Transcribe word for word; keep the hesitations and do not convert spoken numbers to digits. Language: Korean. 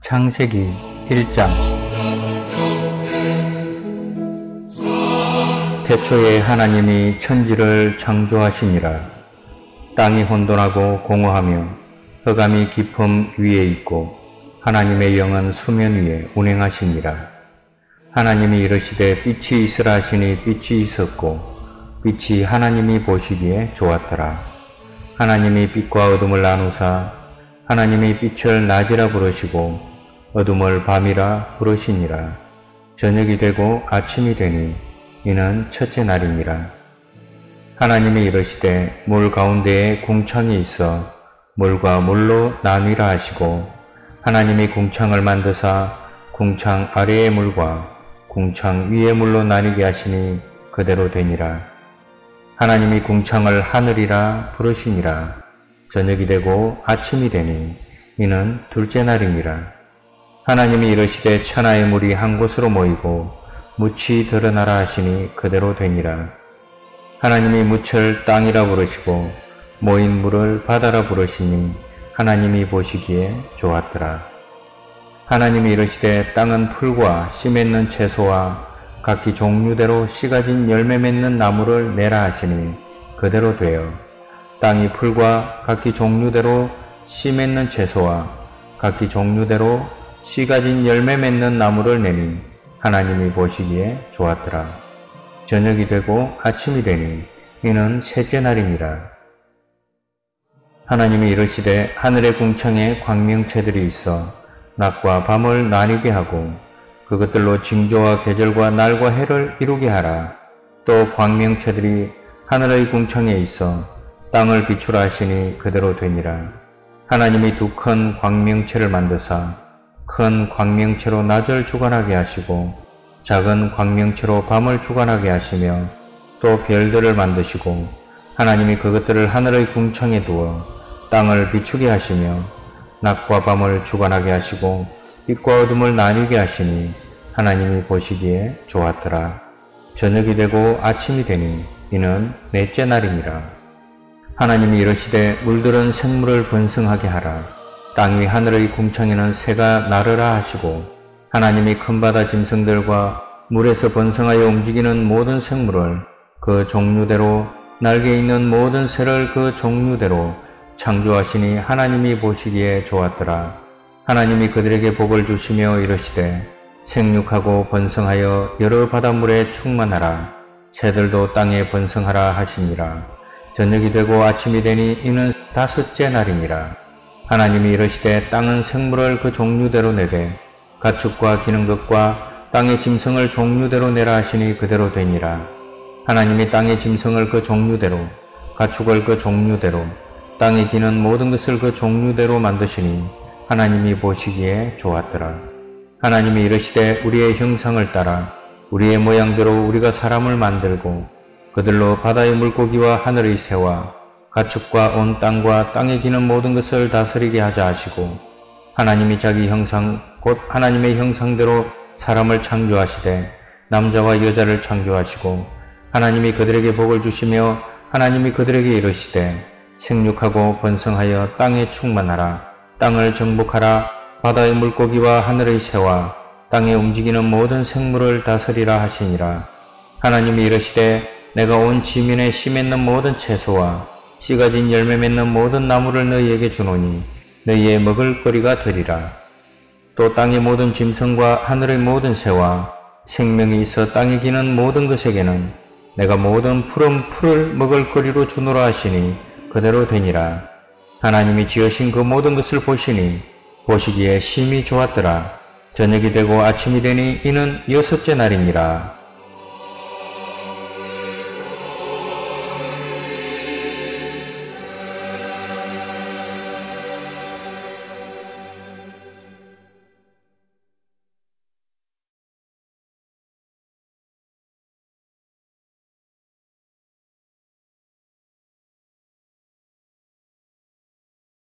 창세기 일 장. 태초에 하나님이 천지를 창조하시니라. 땅이 혼돈하고 공허하며 흑암이 깊음 위에 있고 하나님의 영은 수면 위에 운행하시니라. 하나님이 이르시되 빛이 있으라 하시니 빛이 있었고 빛이 하나님이 보시기에 좋았더라. 하나님이 빛과 어둠을 나누사 하나님이 빛을 낮이라 부르시고 어둠을 밤이라 부르시니라. 저녁이 되고 아침이 되니 이는 첫째 날이니라. 하나님이 이르시되 물 가운데에 궁창이 있어 물과 물로 나뉘라 하시고 하나님이 궁창을 만드사 궁창 아래의 물과 궁창 위의 물로 나뉘게 하시니 그대로 되니라. 하나님이 궁창을 하늘이라 부르시니라. 저녁이 되고 아침이 되니 이는 둘째 날이니라. 하나님이 이르시되 천하의 물이 한 곳으로 모이고 묻이 드러나라 하시니 그대로 되니라. 하나님이 묻을 땅이라 부르시고 모인 물을 바다라 부르시니 하나님이 보시기에 좋았더라. 하나님이 이르시되 땅은 풀과 씨 맺는 채소와 각기 종류대로 씨 가진 열매 맺는 나무를 내라 하시니 그대로 되어 땅이 풀과 각기 종류대로 씨 맺는 채소와 각기 종류대로 씨 가진 열매 맺는 나무를 내니 하나님이 보시기에 좋았더라. 저녁이 되고 아침이 되니 이는 셋째 날이니라. 하나님이 이르시되 하늘의 궁창에 광명체들이 있어 낮과 밤을 나뉘게 하고 그것들로 징조와 계절과 날과 해를 이루게 하라. 또 광명체들이 하늘의 궁창에 있어 땅을 비추라 하시니 그대로 되니라. 하나님이 두 큰 광명체를 만드사 큰 광명체로 낮을 주관하게 하시고 작은 광명체로 밤을 주관하게 하시며 또 별들을 만드시고 하나님이 그것들을 하늘의 궁창에 두어 땅을 비추게 하시며 낮과 밤을 주관하게 하시고 빛과 어둠을 나뉘게 하시니 하나님이 보시기에 좋았더라. 저녁이 되고 아침이 되니 이는 넷째 날이니라. 하나님이 이르시되 물들은 생물을 번성하게 하라. 땅 위 하늘의 궁창에는 새가 나르라 하시고 하나님이 큰 바다 짐승들과 물에서 번성하여 움직이는 모든 생물을 그 종류대로 날개 있는 모든 새를 그 종류대로 창조하시니 하나님이 보시기에 좋았더라. 하나님이 그들에게 복을 주시며 이르시되 생육하고 번성하여 여러 바닷물에 충만하라. 새들도 땅에 번성하라 하시니라. 저녁이 되고 아침이 되니 이는 다섯째 날이니라. 하나님이 이르시되 땅은 생물을 그 종류대로 내되 가축과 기는 것과 땅의 짐승을 종류대로 내라 하시니 그대로 되니라. 하나님이 땅의 짐승을 그 종류대로 가축을 그 종류대로 땅에 기는 모든 것을 그 종류대로 만드시니 하나님이 보시기에 좋았더라. 하나님이 이르시되 우리의 형상을 따라 우리의 모양대로 우리가 사람을 만들고 그들로 바다의 물고기와 하늘의 새와 가축과 온 땅과 땅에 기는 모든 것을 다스리게 하자 하시고 하나님이 자기 형상 곧 하나님의 형상대로 사람을 창조하시되 남자와 여자를 창조하시고 하나님이 그들에게 복을 주시며 하나님이 그들에게 이르시되 생육하고 번성하여 땅에 충만하라. 땅을 정복하라. 바다의 물고기와 하늘의 새와 땅에 움직이는 모든 생물을 다스리라 하시니라. 하나님이 이르시되 내가 온 지면에 씨 맺는 모든 채소와 씨 가진 열매 맺는 모든 나무를 너희에게 주노니 너희의 먹을 거리가 되리라. 또 땅의 모든 짐승과 하늘의 모든 새와 생명이 있어 땅에 기는 모든 것에게는 내가 모든 푸른 풀을 먹을 거리로 주노라 하시니 그대로 되니라. 하나님이 지으신 그 모든 것을 보시니 보시기에 심히 좋았더라. 저녁이 되고 아침이 되니 이는 여섯째 날이니라.